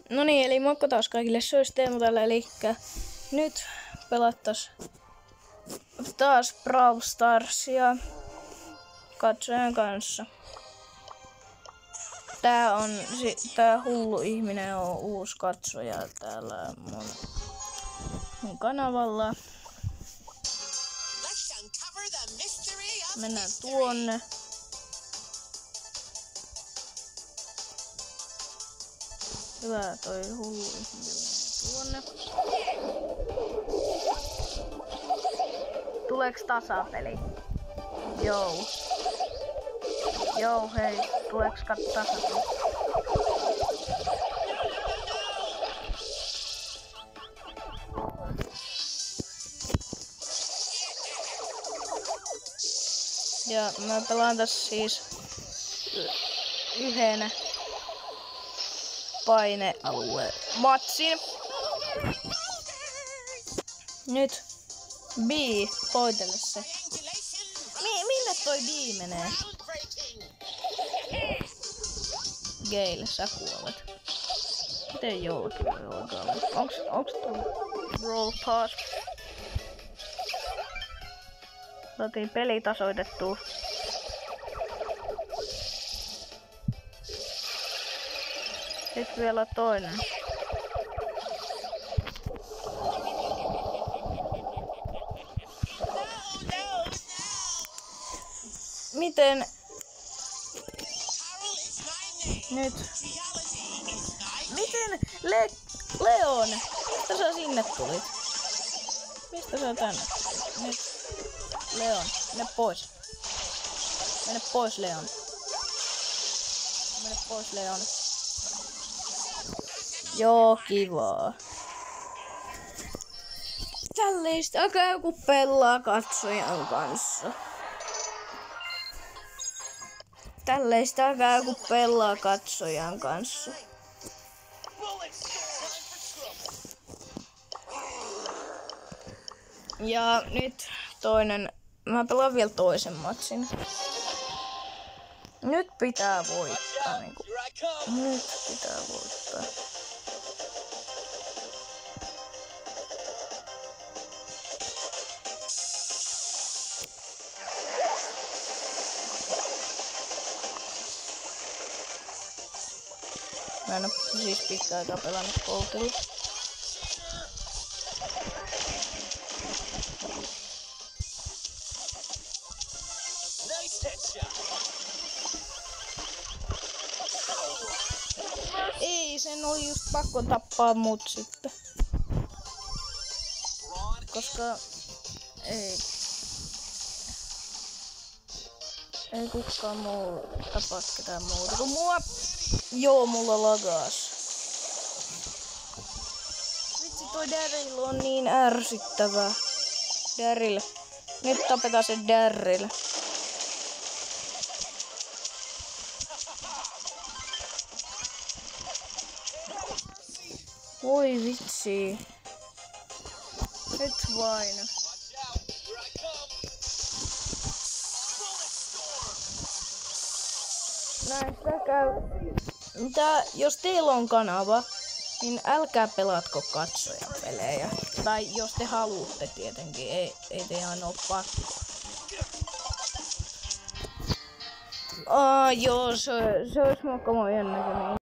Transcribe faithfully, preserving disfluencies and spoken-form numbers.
No niin, eli moikka taas kaikille, se olisi Teemu täällä, eli nyt pelattais taas Brawl Starsia katsojan kanssa. Tää on, tää hullu ihminen on uusi katsoja täällä mun, mun kanavalla. Mennään tuonne. Hyvä, toi hullu ihminen tuonne. Tuleeks tasapeli? Joo. Joo, hei. Tuleeks kat tasapeli? Ja mä pelaan tässä siis yhden painealueen matsin. Nyt B, hoitele se. Mi minne toi B menee? Gale, sä kuolet. Miten jollakin voi olla? Onks, onks tuo Brawl Pass? Saatiin peli tasoitettua. Sitten vielä toinen. Miten? Nyt. Miten? Le Leon! Mistä sä sinne tulit? Mistä sä tänne tulit? Nyt. Leon, mene pois. Mene pois, Leon. Mene pois, Leon. Joo, kivaa. Tällaista käy kun pelaa katsojan kanssa. Tällaista käy kun pelaa katsojan kanssa. Ja nyt toinen. Mä pelaan vielä toisen matsin. Nyt pitää voittaa. Niin kuin. Nyt pitää voittaa. Mä en oo siis pitkään aikaa pelannut Coltilla. Ei, sen oli just pakko tappaa mut sitten. Koska ei. Ei kukaan muu tapaa ketään muuta kuin mua. Joo, mulla lagas. Vitsi, toi Daryl on niin ärsyttävä. Daryl. Nyt tapetaan se Daryl. Voi vitsi. Nyt vain. Näistä käy. Mitä, jos teillä on kanava, niin älkää pelatko katsojan pelejä. Tai jos te haluatte tietenkin, ei, ei teidän oo pakko. Aa, joo, se, se olisi mukaan jännäköinen.